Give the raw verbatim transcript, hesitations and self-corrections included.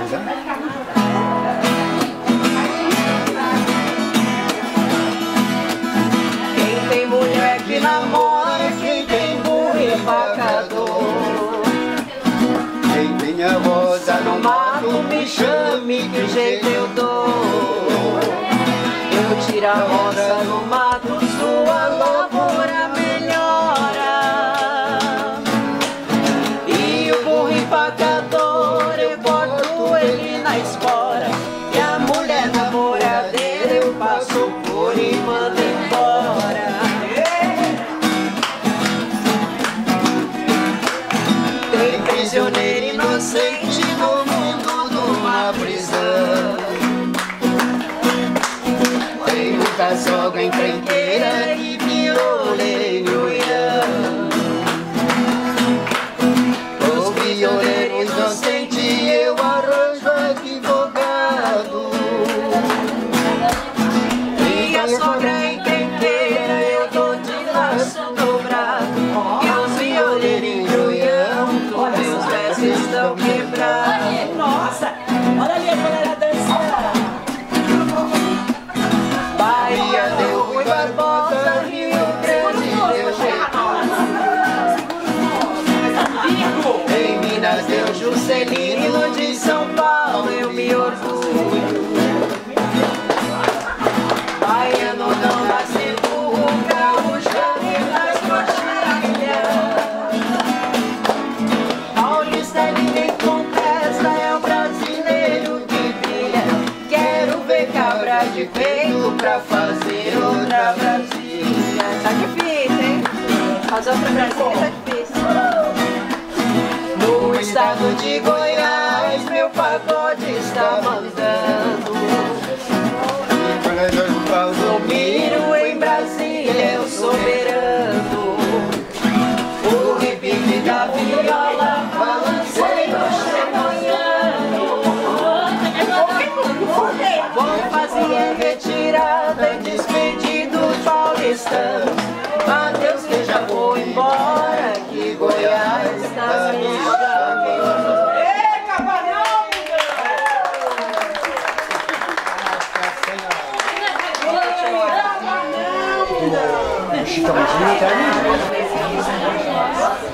coisa. Quem tem mulher que namora, quem tem burro empacador. Quem tem a rosa No mato me chame, que jeito eu dou. Eu tiro a roça no mato, sua lavoura melhora. E o burro empacador, eu corto ele na espora. E a mulher namoradeira, eu passo por e mando embora. Tem prisioneiro inocente no mundo de uma prisão. Tem muita sogra encrenqueira que violeia o ião. Os violeiros inocentes eu arranjo advogado. E a sogra encrenqueira eu dou de laço dobrado. E os violeiros do ião, todos os versos estão quebrados. Nossa, olha ali a galera dançando. Bahia deu Rui Barbosa, Rio Grande deu Getúlio. Em Minas deu Juscelino, de São Paulo eu me orgulho. Baiano não nasce burro, gaúcha e nas coxilhas. Paulista ninguém contesta, é o brasileiro que brilha. Quero ver cabra de peito pra fazer outra Brasília. Tá difícil, hein? Fazer outra Brasília tá difícil. No estado de Goiás, meu pagode está mandando. No Miro, em Brasília, eu soberano. O repique da viola balancei no chegando. Vou fazer retirada e despedido paulistanos. Adeus que já vou embora, que Goiás está me chamando. Ei, Cavalhão! Chitãozinho tá ali.